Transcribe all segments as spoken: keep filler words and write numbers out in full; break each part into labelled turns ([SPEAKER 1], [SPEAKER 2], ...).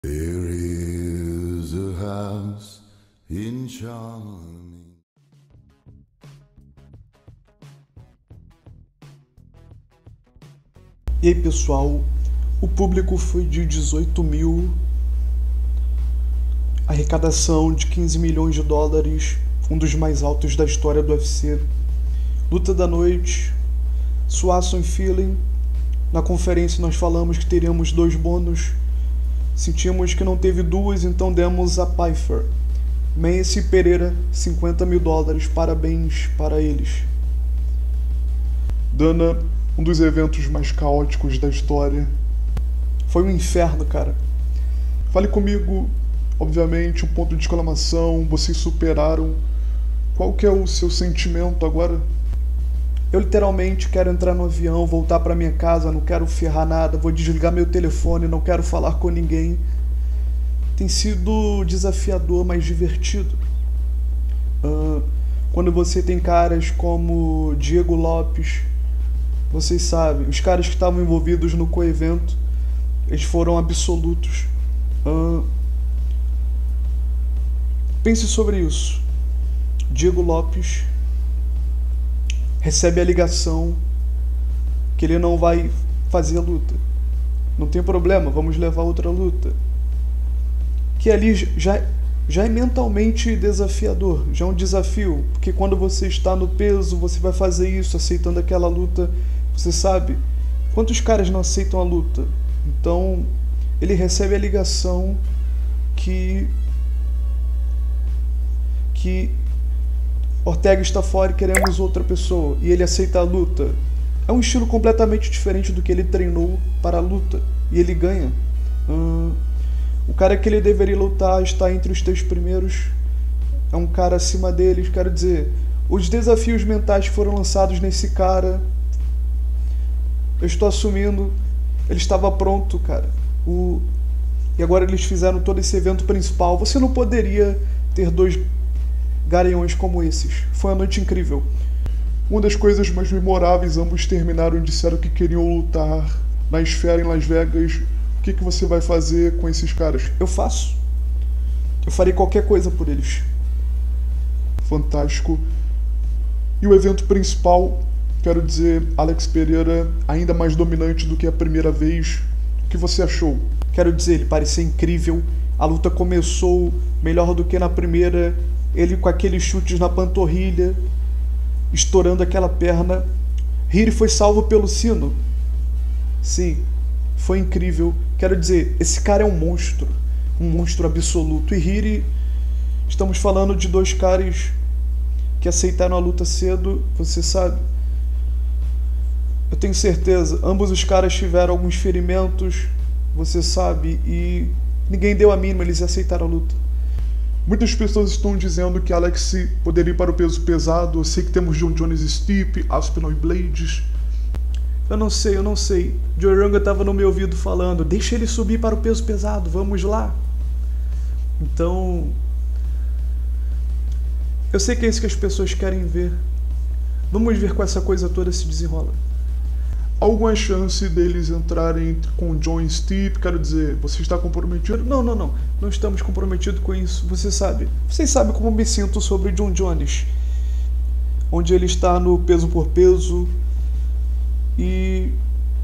[SPEAKER 1] There is a house in Charming.
[SPEAKER 2] E aí, pessoal, o público foi de dezoito mil, arrecadação de quinze milhões de dólares, um dos mais altos da história do U F C. Luta da noite, Swanson e Feeling. Na conferência nós falamos que teríamos dois bônus, sentimos que não teve duas, então demos a Pfeiffer. Mendes e Pereira, cinquenta mil dólares, parabéns para eles. Dana, um dos eventos mais caóticos da história. Foi um inferno, cara. Fale comigo, obviamente, um ponto de exclamação, vocês superaram. Qual que é o seu sentimento agora? Eu literalmente quero entrar no avião, voltar para minha casa, não quero ferrar nada, vou desligar meu telefone, não quero falar com ninguém. Tem sido desafiador, mas divertido. Uh, quando você tem caras como Diego Lopes, vocês sabem, os caras que estavam envolvidos no coevento, eles foram absolutos. Uh, pense sobre isso. Diego Lopes recebe a ligação que ele não vai fazer a luta. Não tem problema, vamos levar outra luta. Que ali já, já é mentalmente desafiador, já é um desafio, porque quando você está no peso, você vai fazer isso, aceitando aquela luta, você sabe, quantos caras não aceitam a luta? Então, ele recebe a ligação que que Ortega está fora e queremos outra pessoa, e ele aceita a luta. É um estilo completamente diferente do que ele treinou para a luta, e ele ganha. Hum, o cara que ele deveria lutar está entre os três primeiros, é um cara acima deles, quero dizer, os desafios mentais foram lançados nesse cara. Eu estou assumindo, ele estava pronto, cara. O... E agora eles fizeram todo esse evento principal. Você não poderia ter dois garanhões como esses. Foi uma noite incrível. Uma das coisas mais memoráveis, ambos terminaram e disseram que queriam lutar na esfera em Las Vegas. O que, que você vai fazer com esses caras? Eu faço. Eu farei qualquer coisa por eles. Fantástico. E o evento principal, quero dizer, Alex Pereira ainda mais dominante do que a primeira vez. O que você achou? Quero dizer, ele parecia incrível. A luta começou melhor do que na primeira. Ele com aqueles chutes na panturrilha, estourando aquela perna. Hiri foi salvo pelo sino. Sim, foi incrível. Quero dizer, esse cara é um monstro. Um monstro absoluto. E Hiri, estamos falando de dois caras que aceitaram a luta cedo, você sabe. Eu tenho certeza, ambos os caras tiveram alguns ferimentos, você sabe, e ninguém deu a mínima, eles aceitaram a luta. Muitas pessoas estão dizendo que Alex poderia ir para o peso pesado. Eu sei que temos John Jones e Stipe, Aspinall e Blades. Eu não sei, eu não sei. Joe Ranga estava no meu ouvido falando, deixa ele subir para o peso pesado, vamos lá. Então, eu sei que é isso que as pessoas querem ver. Vamos ver com essa coisa toda se desenrola. Alguma chance deles entrarem com John e Stipe? Quero dizer, você está comprometido? Não, não, não. Não estamos comprometidos com isso. Você sabe. Vocês sabem como me sinto sobre John Jones. Onde ele está no peso por peso. E...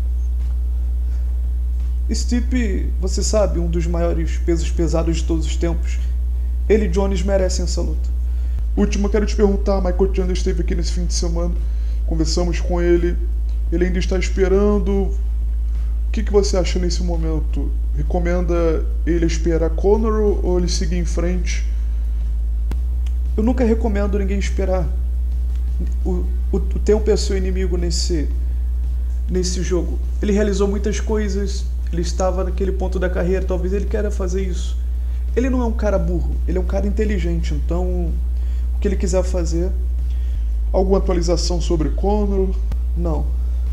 [SPEAKER 2] Stipe, você sabe, um dos maiores pesos pesados de todos os tempos. Ele e Jones merecem essa luta. Última, quero te perguntar. Michael Chandler esteve aqui nesse fim de semana. Conversamos com ele. Ele ainda está esperando. O que, que você acha nesse momento? Recomenda ele esperar Conor ou ele seguir em frente? Eu nunca recomendo ninguém esperar. O, o, o tempo é seu inimigo nesse, nesse jogo. Ele realizou muitas coisas. Ele estava naquele ponto da carreira. Talvez ele queira fazer isso. Ele não é um cara burro. Ele é um cara inteligente. Então, o que ele quiser fazer. Alguma atualização sobre Conor? Não.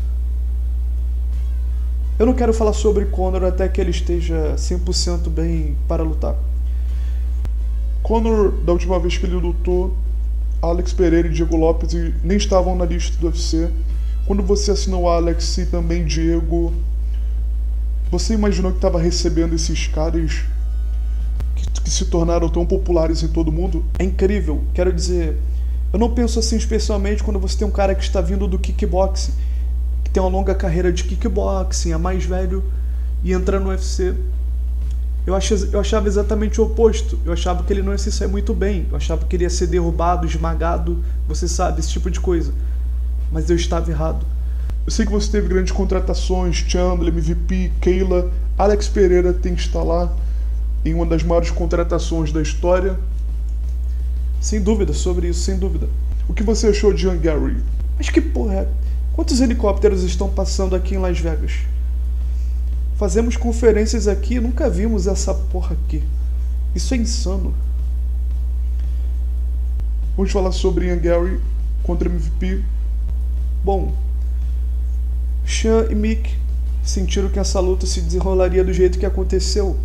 [SPEAKER 2] Eu não quero falar sobre Conor até que ele esteja cem por cento bem para lutar. Conor, da última vez que ele lutou, Alex Pereira e Diego Lopes nem estavam na lista do U F C. Quando você assinou Alex e também Diego, você imaginou que estava recebendo esses caras que se tornaram tão populares em todo mundo é incrível. Quero dizer, eu não penso assim especialmente quando você tem um cara que está vindo do kickboxing, que tem uma longa carreira de kickboxing, é mais velho e entra no U F C. Eu, ach, eu achava exatamente o oposto. Eu achava que ele não ia se sair muito bem. Eu achava que ele ia ser derrubado, esmagado, você sabe, esse tipo de coisa. Mas eu estava errado. Eu sei que você teve grandes contratações, Chandler, M V P, Kayla. Alex Pereira tem que estar lá em uma das maiores contratações da história. Sem dúvida sobre isso, sem dúvida. O que você achou de Ian Gary? Mas que porra é? Quantos helicópteros estão passando aqui em Las Vegas? Fazemos conferências aqui e nunca vimos essa porra aqui. Isso é insano. Vamos falar sobre Ian Gary contra M V P. Bom, Sean e Mick sentiram que essa luta se desenrolaria do jeito que aconteceu.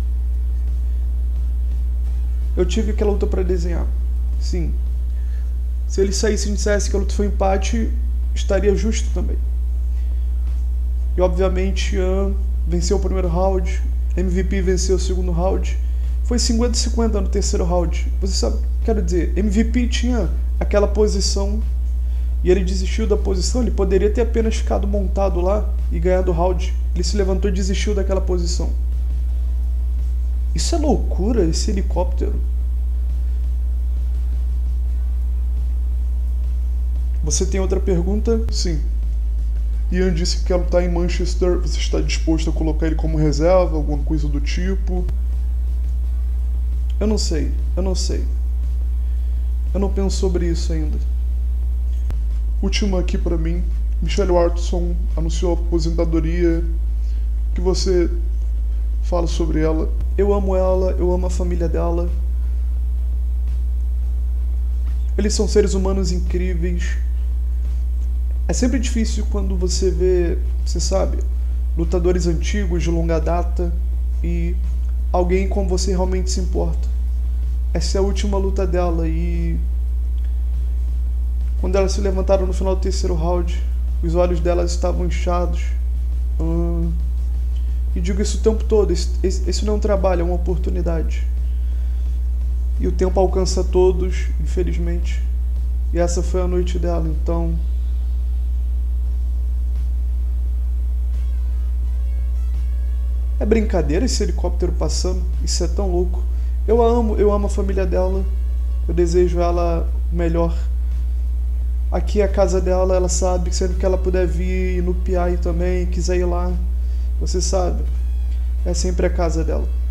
[SPEAKER 2] Eu tive aquela luta para desenhar. Sim. Se eles saíssem e dissessem que a luta foi um empate, estaria justo também. E obviamente Ian venceu o primeiro round, M V P venceu o segundo round. Foi cinquenta a cinquenta no terceiro round. Você sabe, quero dizer, M V P tinha aquela posição e ele desistiu da posição. Ele poderia ter apenas ficado montado lá e ganhado o round. Ele se levantou e desistiu daquela posição. Isso é loucura, esse helicóptero. Você tem outra pergunta? Sim. Ian disse que quer lutar em Manchester. Você está disposto a colocar ele como reserva? Alguma coisa do tipo? Eu não sei. Eu não sei. Eu não penso sobre isso ainda. Última aqui pra mim. Michelle Waterson anunciou a aposentadoria. O que você fala sobre ela? Eu amo ela. Eu amo a família dela. Eles são seres humanos incríveis. É sempre difícil quando você vê, você sabe, lutadores antigos de longa data e alguém com você realmente se importa. Essa é a última luta dela e quando elas se levantaram no final do terceiro round, os olhos delas estavam inchados. Hum, e digo isso o tempo todo, esse, esse não é um trabalho, é uma oportunidade. E o tempo alcança todos, infelizmente. E essa foi a noite dela, então... É brincadeira esse helicóptero passando, isso é tão louco. Eu a amo, eu amo a família dela, eu desejo ela o melhor. Aqui é a casa dela, ela sabe que sempre que ela puder vir no P I também, quiser ir lá, você sabe, é sempre a casa dela.